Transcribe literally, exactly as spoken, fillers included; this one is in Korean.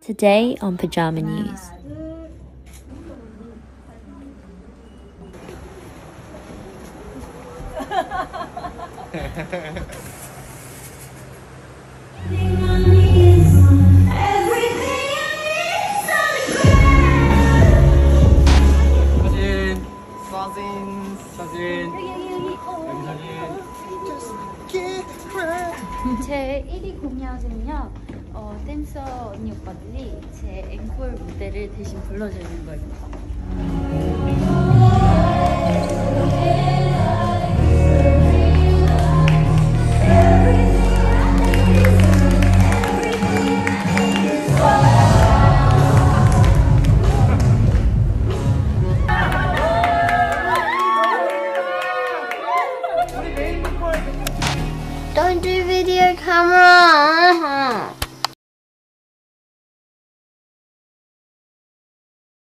Today on Pajama News. 사진, 사진, 여기 여기 여기 여기 사진. 제 일 위 공약은요, 어, 댄서 언니 오빠들이 제 앵콜 무대를 대신 불러주는 거예요.